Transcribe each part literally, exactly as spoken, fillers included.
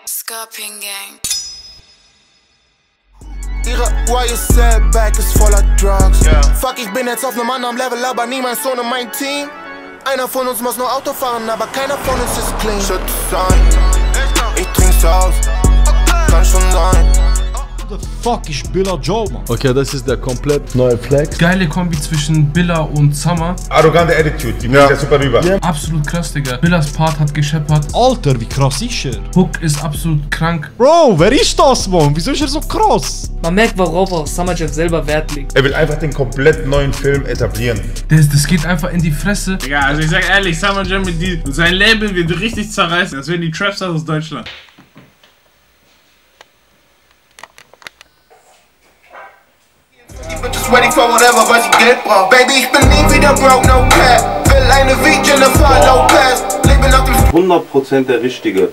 Scorpion Gang. Ihre Y S L-Bag ist voller Drugs. Yeah. Fuck, ich bin jetzt auf einem anderen Level, aber niemand ohne mein Team. Einer von uns muss nur Auto fahren, aber keiner von uns ist clean. Schütze sein, ich trink's aus, kann schon sein. What the fuck ist Billa Joe, man? Okay, das ist der komplett neue Flex. Geile Kombi zwischen Billa und Summer. Arrogante Attitude, die ja. ja super rüber. Ja. Absolut krass, Digga. Billas Part hat gescheppert. Alter, wie krass ist er? Hook ist absolut krank. Bro, wer ist das, man? Wieso ist er so krass? Man merkt, worauf auch Summer Jam selber Wert legt. Er will einfach den komplett neuen Film etablieren. Das, das geht einfach in die Fresse. Digga, also ich sag ehrlich, Summer Jam mit die, sein Label wird richtig zerreißen. Das wären die Trapstars aus Deutschland. Ready for whatever, was ich Geld brauch. Baby, ich bin nie wieder broke, no cap. Will eine wie Jennifer Lopez. Lebe nach dem hundert Prozent der Richtige.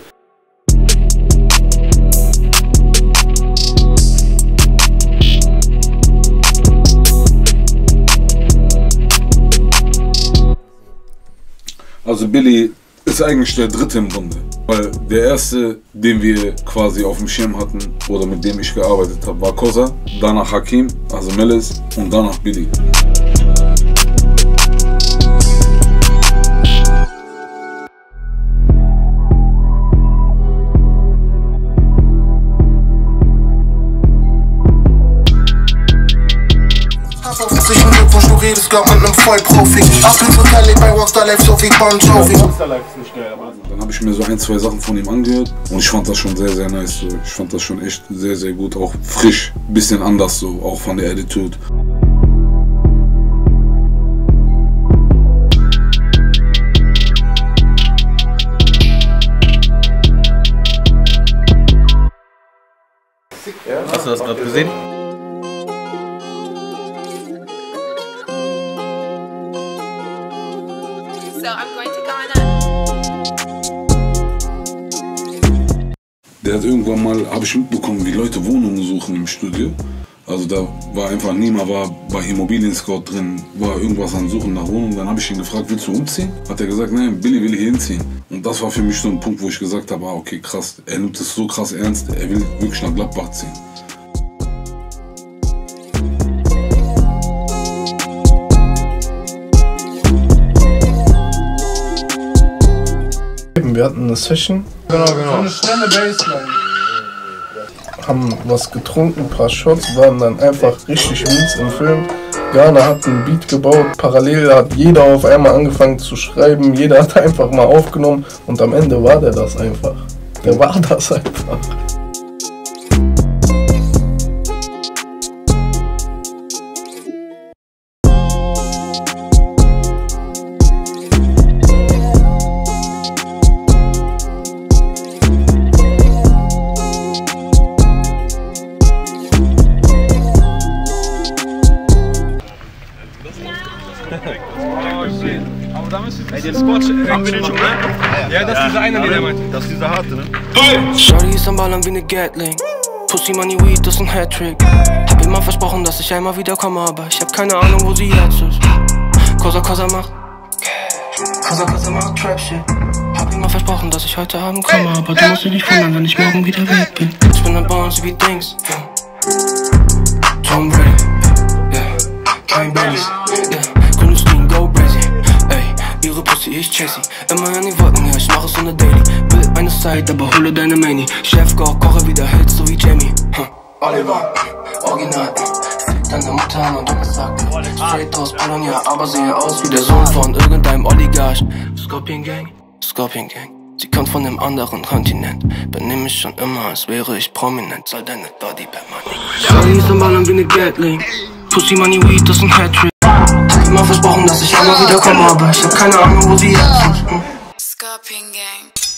Also Billy ist eigentlich der dritte im Bunde. Weil der erste, den wir quasi auf dem Schirm hatten oder mit dem ich gearbeitet habe, war Kosa, danach Hakim, also Melis und danach Billy. Herzlichen Glückwunsch, du redest glaub mit nem Vollprofi. Absolut total lebt bei Rockstar Life, so wie Bon Jovi. Rockstar Life ist nicht geil, aber dann habe ich mir so ein, zwei Sachen von ihm angehört und ich fand das schon sehr, sehr nice. So. Ich fand das schon echt sehr, sehr gut, auch frisch, bisschen anders so, auch von der Attitude. Hast du das gerade gesehen? So I'm going to Ghana. Der hat irgendwann mal, habe ich mitbekommen, wie Leute Wohnungen suchen im Studio. Also da war einfach niemand, war bei Immobilien Scout drin, war irgendwas an Suchen nach Wohnungen. Dann habe ich ihn gefragt, willst du umziehen? Hat er gesagt, nein, Billy will hier hinziehen. Und das war für mich so ein Punkt, wo ich gesagt habe, ah, okay, krass, er nimmt es so krass ernst, er will wirklich nach Gladbach ziehen. Wir hatten eine Session. Genau, genau. So eine schnelle Bassline. Haben was getrunken, ein paar Shots, waren dann einfach richtig mies im Film. Ghana hat einen Beat gebaut, parallel hat jeder auf einmal angefangen zu schreiben, jeder hat einfach mal aufgenommen und am Ende war der das einfach. Der war das einfach. Oh shit. Aber da müsst ihr den Spot haben wir den schon, ne? Ja, das ist dieser eine, der meinte. Das ist dieser harte, ne? Shorty ist am Ballern wie ne Gatling. Pussy Money Weed, das ist ein Hattrick. Hab immer versprochen, dass ich einmal wiederkomme, aber ich hab keine Ahnung, wo sie jetzt ist. Kosa Kosa macht Kosa Kosa macht Trap Shit. Hab immer versprochen, dass ich heute Abend komme, aber du musst dich nicht wundern, wenn ich morgen wieder weg bin. Ich bin an Bones wie Dings, yeah. Tom Brady, yeah. Kein Baileys, yeah. Grünes Ding, go crazy, ey. Ihre Pussy, ich chase sie. Immer an die Wolken, ja, ich mache so ne Daily. Will eine Side, aber hole deine Manie. Chef Koch, koche wieder Hits, so wie Jamie. Hm. Oliver, Original. Fick deine Mutter an und du gesagt. Straight aus Bologna, aber sehe aus wie der Sohn von irgendeinem Oligarch. Scorpion Gang, Scorpion Gang. Sie kommt von einem anderen Kontinent. Benimm mich schon immer, als wäre ich prominent. Soll deine Body bei Money. Shorty ist am Ballern wie ne Gatling. Pussy Money Weed, das ist ein Hattrick. Hab immer versprochen, dass ich einmal wiederkomme, aber ich hab keine Ahnung, wo sie jetzt ist. Scorpion Gang.